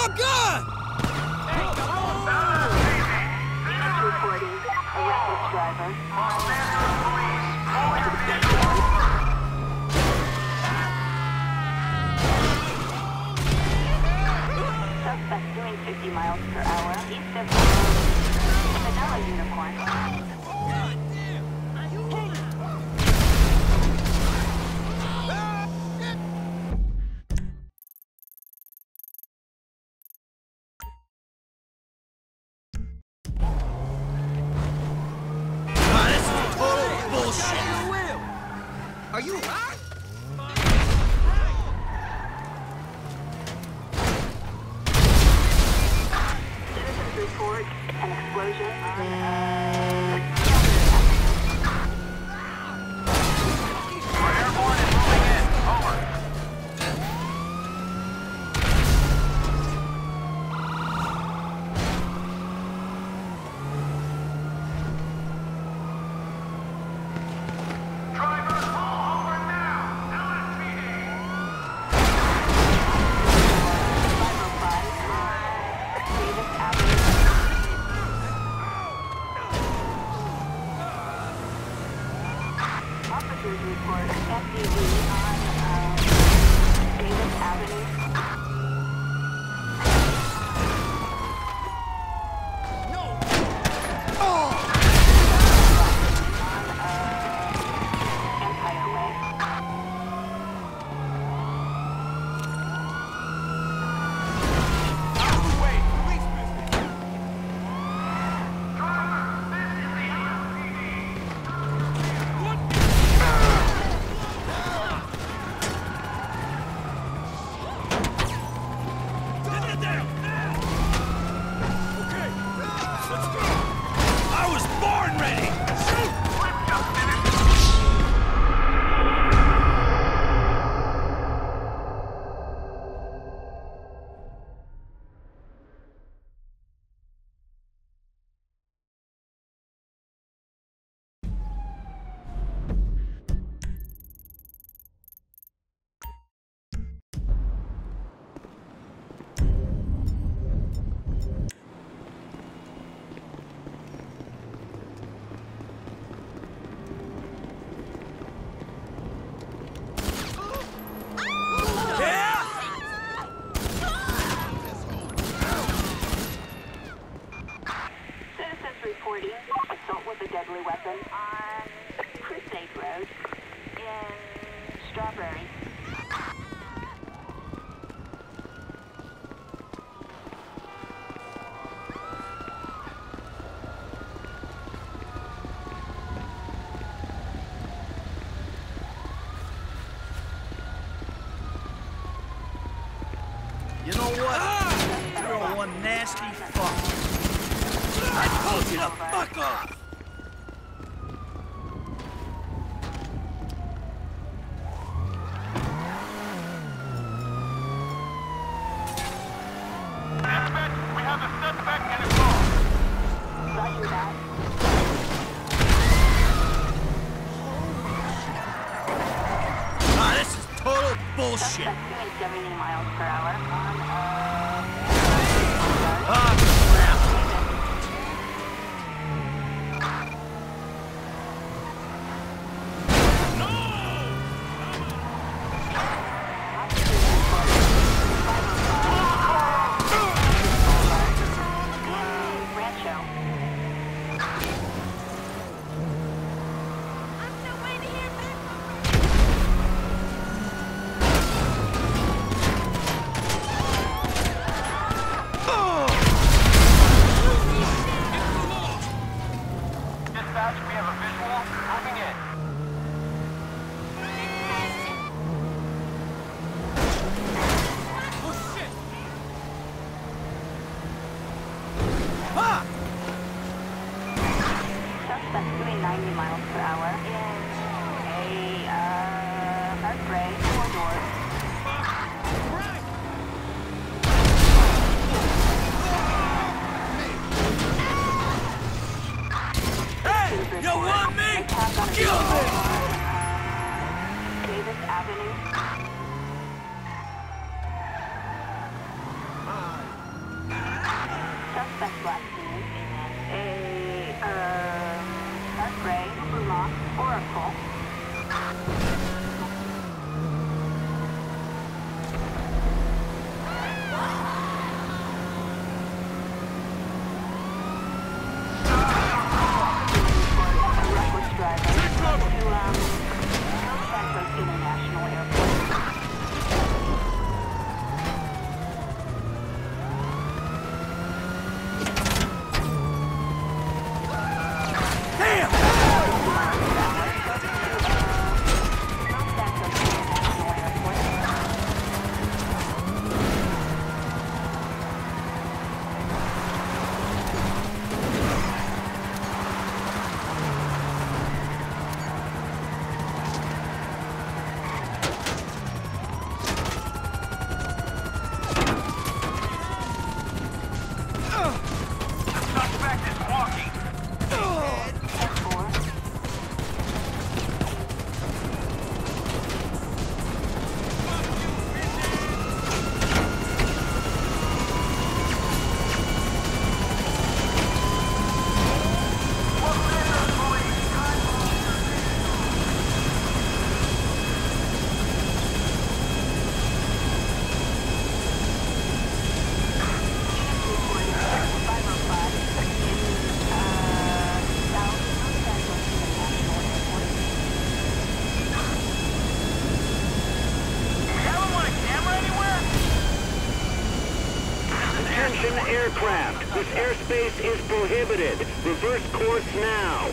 Oh, God! Units reporting a reckless driver. Suspect doing 50 miles per hour east of Vanilla Unicorn. Are you hot? Citizens report an explosion Airborne and moving in. Over. Driver, pull over now. LSPD. 505 Davis Avenue. Officers report SUV on Davis Avenue. Empire Way. Wait, police business. Driver, this is the LSPD. Get down! Okay, let's go! I was born ready! Shoot! We've just finished. Yeah! Citizens reporting assault with a deadly weapon on Crusade Road in Strawberry. You know what? You're one nasty fuck. I told you to fuck off! Dispatch, we have a suspect in a car. Roger that. This is total bullshit. Suspect doing 70 miles per hour on Ah, crap. Rancho. Dispatch, we have a visual. Moving in. Oh, shit. Ah! Suspect doing 90 miles per hour in a dark gray 4-door. Hey! You want me? Kill me! Davis Avenue. suspect last name is dark gray, Luma, Oracle. International Airport. Aircraft. This airspace is prohibited. Reverse course now.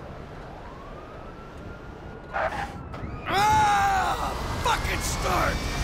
Fucking start!